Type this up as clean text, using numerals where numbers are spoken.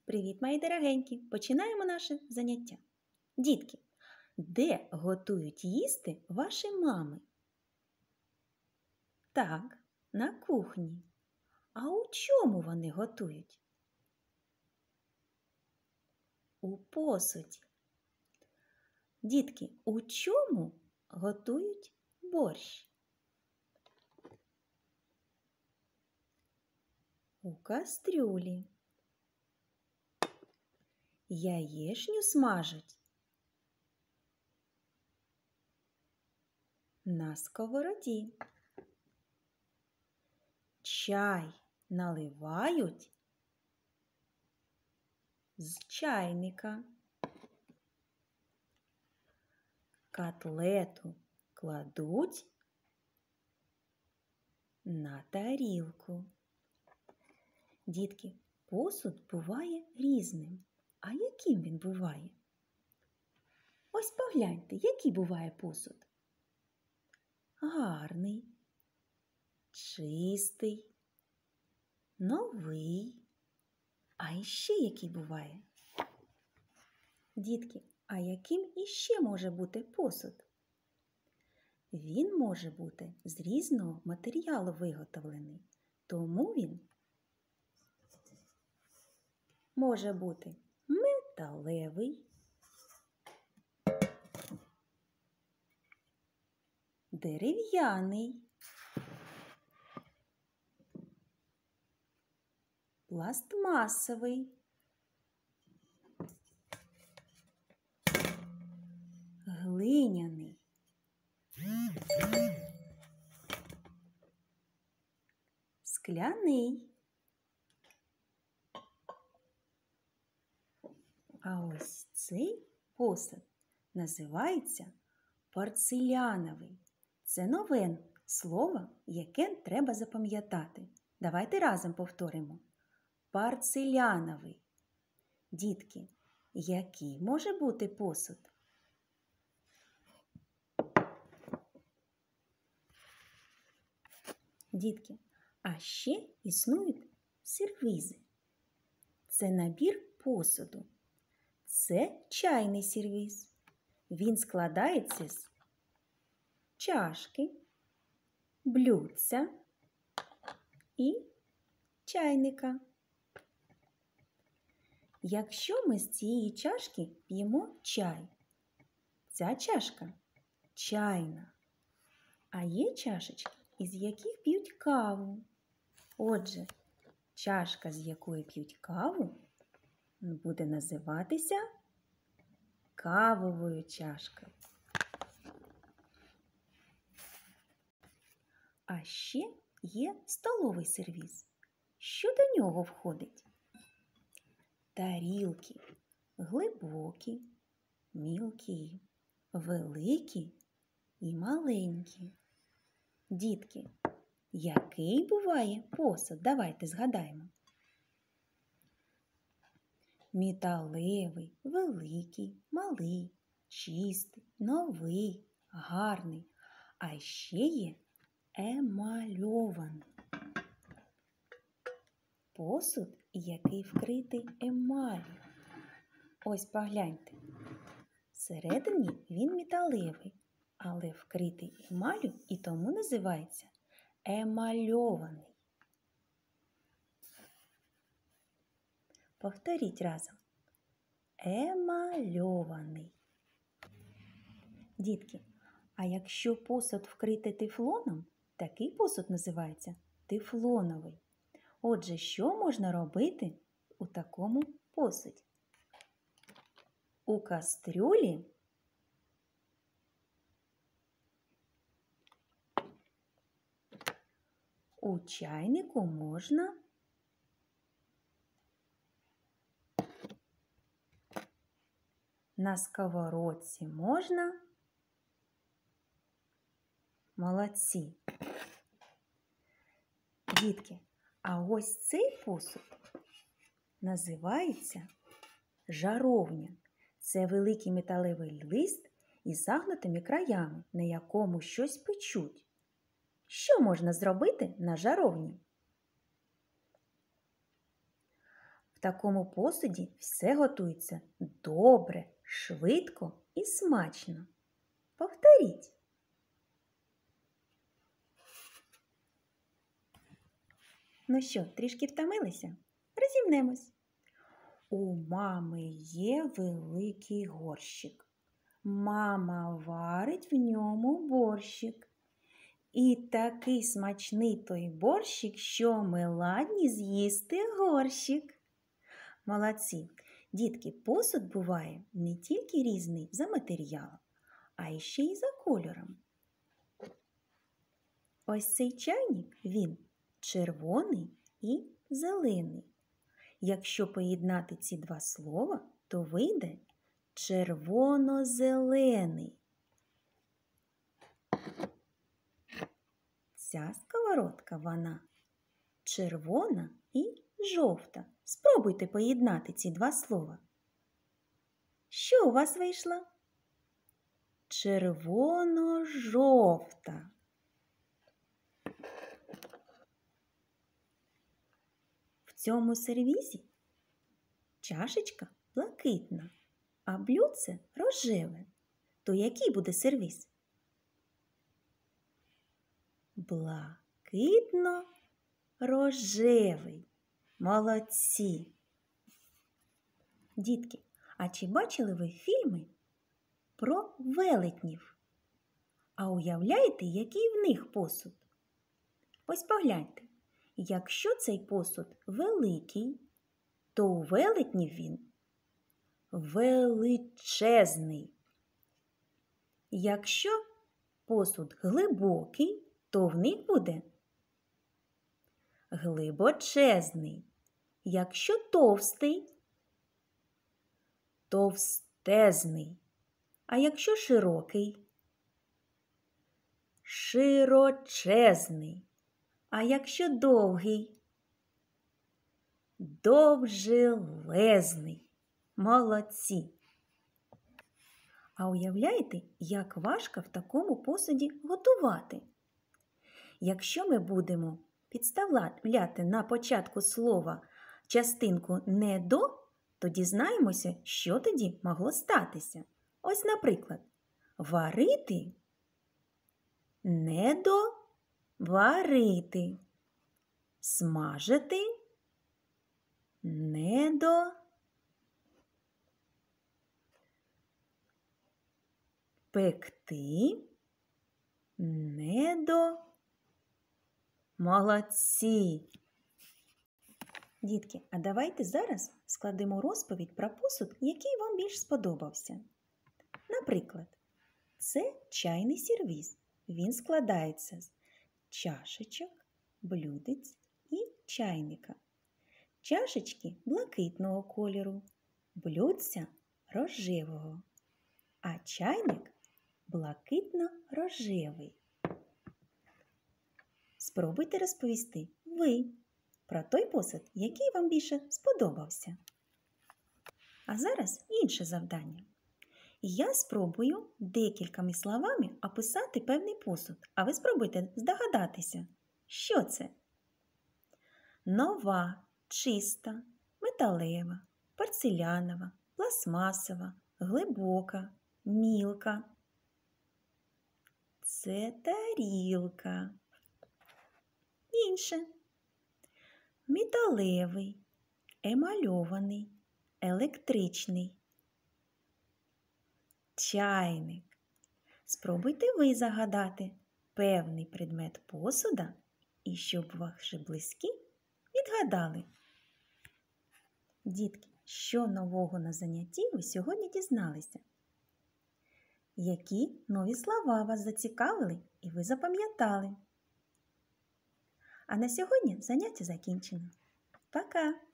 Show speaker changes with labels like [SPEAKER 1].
[SPEAKER 1] Привіт, мої дорогенькі! Починаємо наше заняття. Дітки, де готують їсти ваші мами? Так, на кухні. А у чому вони готують? У посуді. Дітки, у чому готують борщ? У кастрюлі. Яєчню смажать на сковороді. Чай наливають з чайника. Котлету кладуть на тарілку. Дітки, посуд буває різним. А яким він буває? Ось погляньте, який буває посуд? Гарний, чистий, новий. А іще який буває? Дітки, а яким іще може бути посуд? Він може бути з різного матеріалу виготовлений, тому він може бути металевий, дерев'яний, пластмасовий, глиняний, скляний. А ось цей посуд називається порцеляновий. Це нове слово, яке треба запам'ятати. Давайте разом повторимо. Порцеляновий. Дітки, який може бути посуд? Дітки, а ще існують сервізи. Це набір посуду. Це чайний сервіз. Він складається з чашки, блюдця і чайника. Якщо ми з цієї чашки п'ємо чай, ця чашка чайна. А є чашечки, із яких п'ють каву. Отже, чашка, з якої п'ють каву, буде називатися кавовою чашкою. А ще є столовий сервіз. Що до нього входить? Тарілки глибокі, мілкі, великі і маленькі. Дітки, який буває посуд? Давайте згадаємо. Металевий, великий, малий, чистий, новий, гарний. А ще є емальований. Посуд, який вкритий емаллю. Ось погляньте. Всередині він металевий, але вкритий емаллю і тому називається емальований. Повторіть разом. Емальований. Дітки, а якщо посуд вкритий тефлоном, такий посуд називається тефлоновий. Отже, що можна робити у такому посуді? У кастрюлі у чайнику можна на сковородці можна. Молодці. Дітки, а ось цей посуд називається жаровня. Це великий металевий лист із загнутими краями, на якому щось печуть. Що можна зробити на жаровні? такому посуді все готується добре, швидко і смачно. Повторіть. Ну що, трішки втомилися? Розімнемось. У мами є великий горщик. Мама варить в ньому борщик. І такий смачний той борщик, що ми ладні з'їсти горщик. Молодці! Дітки, посуд буває не тільки різний за матеріалом, а ще й за кольором. Ось цей чайник, він червоний і зелений. Якщо поєднати ці два слова, то вийде червоно-зелений. Ця сковородка, вона червона і жовта. Спробуйте поєднати ці два слова. Що у вас вийшло? Червоно-жовта. В цьому сервізі чашечка блакитна, а блюдце рожеве. То який буде сервіз? Блакитно-рожевий. Молодці! Дітки, а чи бачили ви фільми про велетнів? А уявляєте, який в них посуд? Ось погляньте. Якщо цей посуд великий, то у велетнів він величезний. Якщо посуд глибокий, то в них буде глибочезний. Якщо товстий, товстезний. А якщо широкий, широчезний. А якщо довгий, довжелезний. Молодці! А уявляєте, як важко в такому посуді готувати? Якщо ми будемо підставляти на початку слова частинку «не до», то дізнаємося, що тоді могло статися. Ось, наприклад, варити – не до варити. Смажити – не до пекти, не до молодці. Дітки, а давайте зараз складемо розповідь про посуд, який вам більш сподобався. Наприклад, це чайний сервіз. Він складається з чашечок, блюдець і чайника. Чашечки блакитного кольору, блюдця рожевого, а чайник блакитно-рожевий. Спробуйте розповісти ви про той посуд, який вам більше сподобався. А зараз інше завдання. Я спробую декількома словами описати певний посуд, а ви спробуйте здогадатися, що це. Нова, чиста, металева, порцелянова, пластмасова, глибока, мілка. Це тарілка. Інше. Металевий, емальований, електричний. Чайник. Спробуйте ви загадати певний предмет посуда і щоб ваші близькі відгадали. Дітки, що нового на занятті ви сьогодні дізналися? Які нові слова вас зацікавили і ви запам'ятали? А на сьогодні заняття закінчено. Пока!